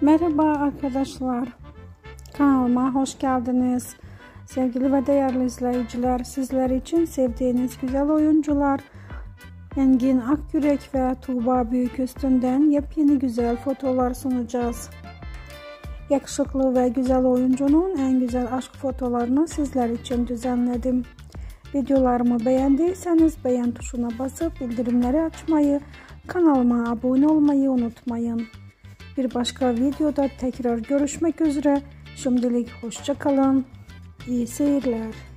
Merhaba arkadaşlar, kanalıma hoş geldiniz. Sevgili ve değerli izleyiciler, sizler için sevdiğiniz güzel oyuncular Engin Akyürek ve Tuğba Büyüküstün'den yepyeni güzel fotolar sunacağız. Yakışıklı ve güzel oyuncunun en güzel aşk fotolarını sizler için düzenledim. Videolarımı beğendiyseniz beğen tuşuna basıp bildirimleri açmayı, kanalıma abone olmayı unutmayın. Bir başka videoda tekrar görüşmek üzere. Şimdilik hoşça kalın. İyi seyirler.